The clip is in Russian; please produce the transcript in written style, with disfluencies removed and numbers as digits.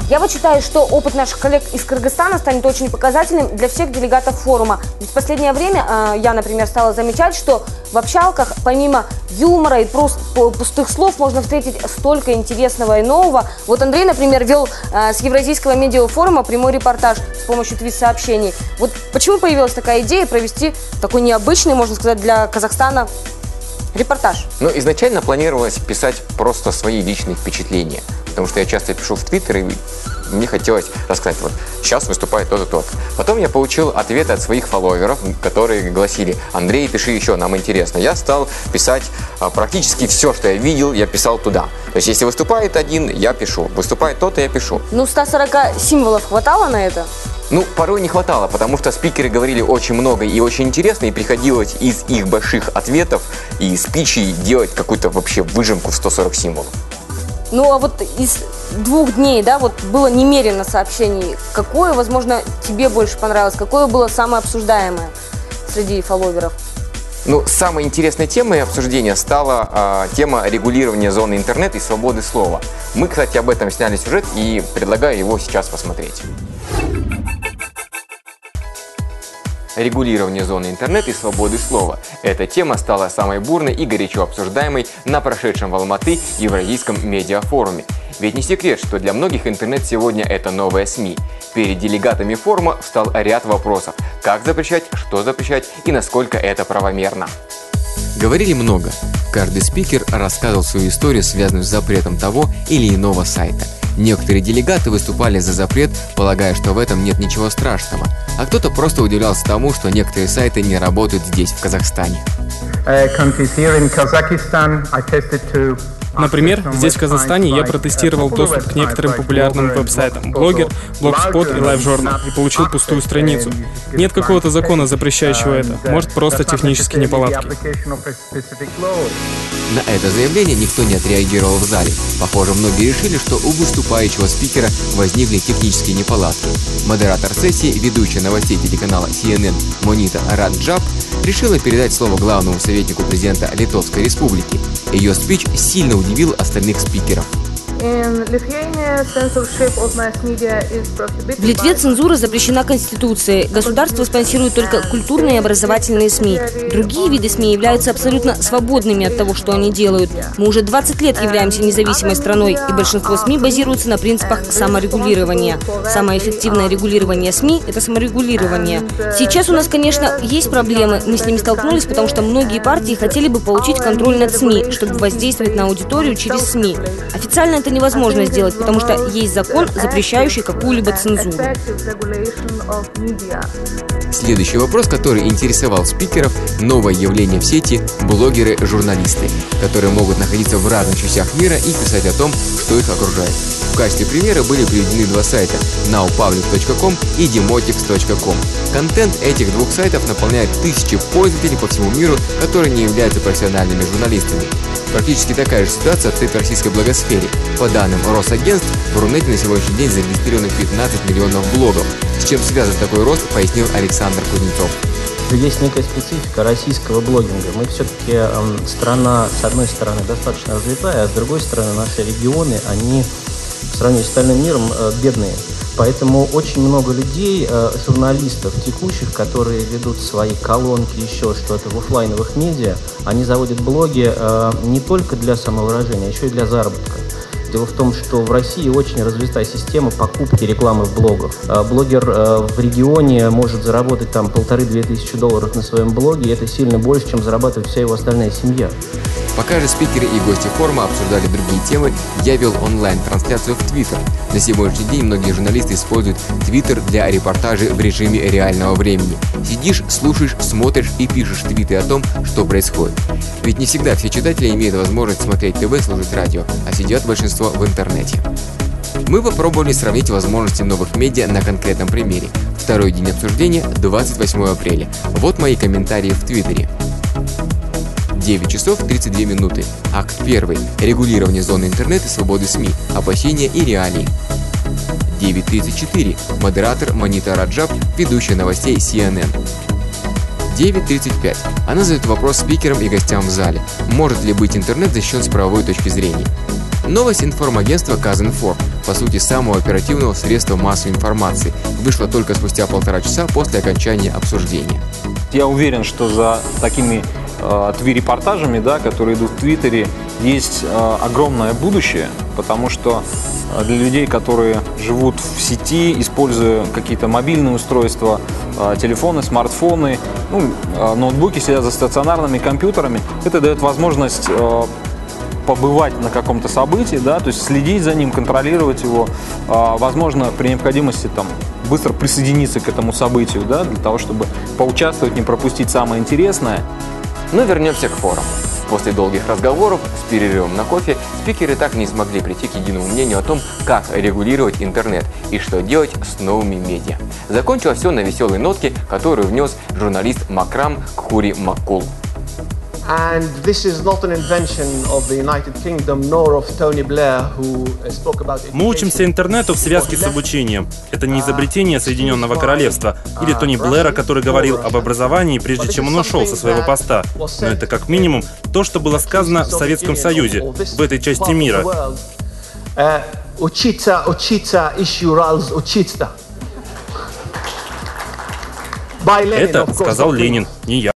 Я вот считаю, что опыт наших коллег из Кыргызстана станет очень показательным для всех делегатов форума. Ведь в последнее время я, например, стала замечать, что в общалках помимо юмора и пустых слов можно встретить столько интересного и нового. Вот Андрей, например, вел с Евразийского медиафорума прямой репортаж с помощью твит-сообщений. Вот почему появилась такая идея провести такой необычный, можно сказать, для Казахстана репортаж? Ну, изначально планировалось писать просто свои личные впечатления, потому что я часто пишу в Твиттер, и мне хотелось рассказать, вот сейчас выступает тот и тот. Потом я получил ответы от своих фолловеров, которые гласили: Андрей, пиши еще, нам интересно. Я стал писать практически все, что я видел, я писал туда. То есть, если выступает один, я пишу. Выступает тот, и я пишу. Ну, 140 символов хватало на это? Ну, порой не хватало, потому что спикеры говорили очень много и очень интересно, и приходилось из их больших ответов и спичей делать какую-то вообще выжимку в 140 символов. Ну, а вот из 2 дней, да, вот было немерено сообщений. Какое, возможно, тебе больше понравилось? Какое было самое обсуждаемое среди фолловеров? Ну, самой интересной темой обсуждения стала тема регулирования зоны интернет и свободы слова. Мы, кстати, об этом сняли сюжет и предлагаю его сейчас посмотреть. Регулирование зоны интернет и свободы слова. Эта тема стала самой бурной и горячо обсуждаемой на прошедшем в Алматы Евразийском медиафоруме. Ведь не секрет, что для многих интернет сегодня это новая СМИ. Перед делегатами форума встал ряд вопросов: как запрещать, что запрещать и насколько это правомерно. Говорили много. Каждый спикер рассказывал свою историю, связанную с запретом того или иного сайта. Некоторые делегаты выступали за запрет, полагая, что в этом нет ничего страшного, а кто-то просто удивлялся тому, что некоторые сайты не работают здесь, в Казахстане. Например, здесь, в Казахстане, я протестировал доступ к некоторым популярным веб-сайтам Blogger, Blogspot и LiveJournal и получил пустую страницу. Нет какого-то закона, запрещающего это. Может, просто технические неполадки. На это заявление никто не отреагировал в зале. Похоже, многие решили, что у выступающего спикера возникли технические неполадки. Модератор сессии, ведущая новостей телеканала CNN Монita Раджаб, решила передать слово главному советнику президента Литовской Республики. Ее спич сильно удивил остальных спикеров. В Литве цензура запрещена Конституцией. Государство спонсирует только культурные и образовательные СМИ. Другие виды СМИ являются абсолютно свободными от того, что они делают. Мы уже 20 лет являемся независимой страной, и большинство СМИ базируются на принципах саморегулирования. Самое эффективное регулирование СМИ – это саморегулирование. Сейчас у нас, конечно, есть проблемы. Мы с ними столкнулись, потому что многие партии хотели бы получить контроль над СМИ, чтобы воздействовать на аудиторию через СМИ. Официально это невозможно сделать, потому что есть закон, запрещающий какую-либо цензуру. Следующий вопрос, который интересовал спикеров – новое явление в сети – блогеры-журналисты, которые могут находиться в разных частях мира и писать о том, что их окружает. В качестве примера были приведены 2 сайта – nowpublic.com и demotics.com. Контент этих 2 сайтов наполняет тысячи пользователей по всему миру, которые не являются профессиональными журналистами. Практически такая же ситуация в российской блогосфере. По данным Росагентств, в Рунете на сегодняшний день зарегистрировано 15 миллионов блогов. С чем связан такой рост, пояснил Александр Кузнецов. Есть некая специфика российского блогинга. Мы все-таки страна, с одной стороны, достаточно развитая, а с другой стороны, наши регионы, они в сравнении с остальным миром бедные. Поэтому очень много людей, журналистов текущих, которые ведут свои колонки, еще что-то в офлайновых медиа, они заводят блоги не только для самовыражения, а еще и для заработка. Дело в том, что в России очень развита система покупки рекламы в блогах. Блогер в регионе может заработать там 1500–2000 долларов на своем блоге, и это сильно больше, чем зарабатывает вся его остальная семья. Пока же спикеры и гости форума обсуждали другие темы, я вел онлайн-трансляцию в Твиттер. На сегодняшний день многие журналисты используют Твиттер для репортажей в режиме реального времени. Сидишь, слушаешь, смотришь и пишешь твиты о том, что происходит. Ведь не всегда все читатели имеют возможность смотреть ТВ, слушать радио, а сидят большинство в интернете. Мы попробовали сравнить возможности новых медиа на конкретном примере. Второй день обсуждения – 28 апреля. Вот мои комментарии в Твиттере. 9 часов 32 минуты. Акт 1. Регулирование зоны интернета и свободы СМИ. Опасения и реалии. 9:34. Модератор Монита Раджаб, ведущая новостей CNN. 9:35. Она задает вопрос спикерам и гостям в зале. Может ли быть интернет защищен с правовой точки зрения? Новость информагентства Казинформ. по сути, самого оперативного средства массовой информации, вышла только спустя 1,5 часа после окончания обсуждения. Я уверен, что за такими ТВ-репортажами, да, которые идут в Твиттере, есть огромное будущее, потому что для людей, которые живут в сети, используя какие-то мобильные устройства, телефоны, смартфоны, ноутбуки, сидят за стационарными компьютерами, это дает возможность побывать на каком-то событии, да, то есть следить за ним, контролировать его, возможно, при необходимости быстро присоединиться к этому событию, да, для того, чтобы поучаствовать, не пропустить самое интересное. Но вернемся к форуму. После долгих разговоров с перерывом на кофе спикеры так и не смогли прийти к единому мнению о том, как регулировать интернет и что делать с новыми медиа. Закончилось все на веселой нотке, которую внес журналист Макрам Кхури Маккул. And this is not an invention of the United Kingdom, nor of Tony Blair, who spoke about it. Мы учимся интернету в связке с обучением. Это не изобретение Соединенного Королевства или Тони Блэра, который говорил об образовании, прежде чем он ушел со своего поста. Но это как минимум то, что было сказано в Советском Союзе, в этой части мира. Это сказал Ленин, не я.